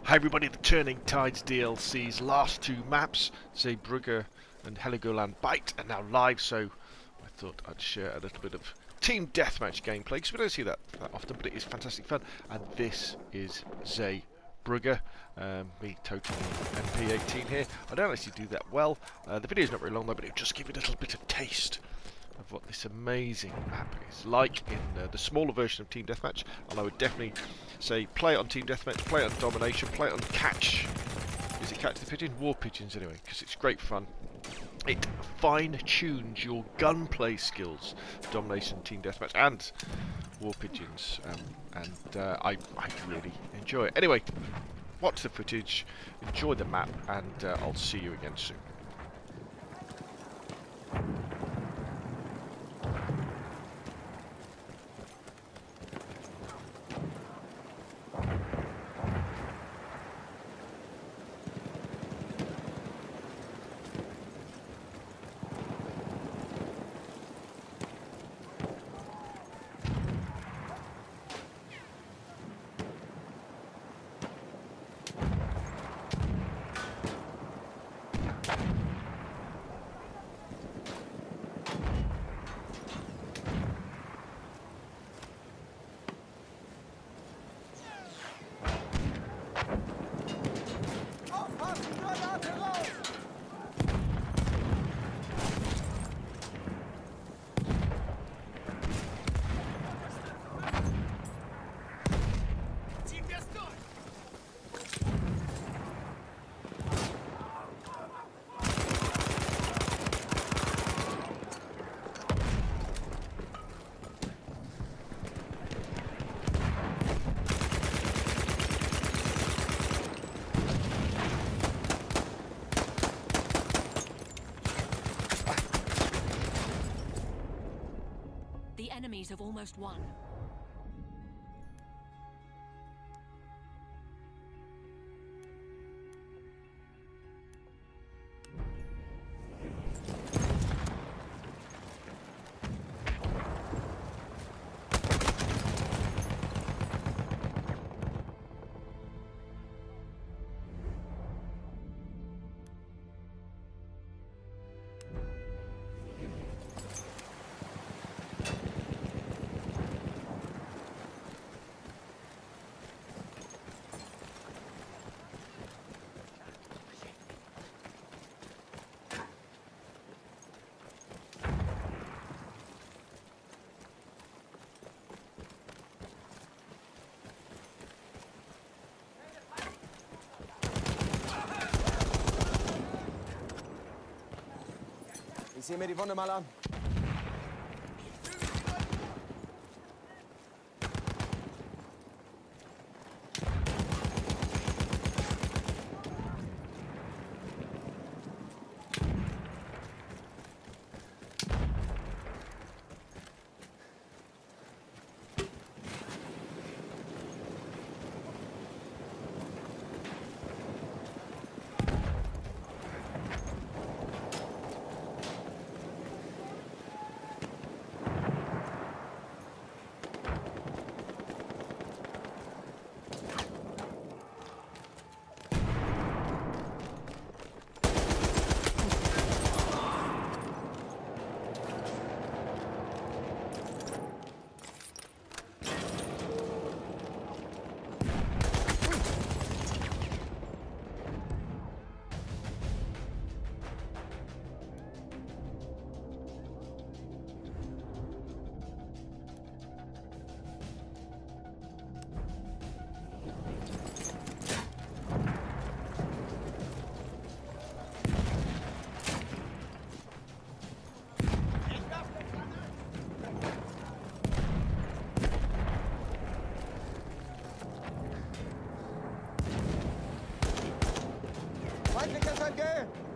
Hi everybody, the Turning Tides DLC's last two maps, Zeebrugge and Heligoland Bight, are now live, so I thought I'd share a little bit of Team Deathmatch gameplay, because we don't see that often, but it is fantastic fun. And this is Zeebrugge, me totaling MP18 here. I don't actually do that well. The video's not very long though, but it'll just give you a little bit of taste of what this amazing map is like in the smaller version of Team Deathmatch. And I would definitely say play it on Team Deathmatch, play it on Domination, play it on Catch. Is it Catch the Pigeon? War Pigeons anyway, because it's great fun. It fine-tunes your gunplay skills, Domination, Team Deathmatch, and War Pigeons, and I really enjoy it. Anyway, watch the footage, enjoy the map, and I'll see you again soon. The enemies have almost won. Ich sehe mir die Wunde mal an. Feindliches MG!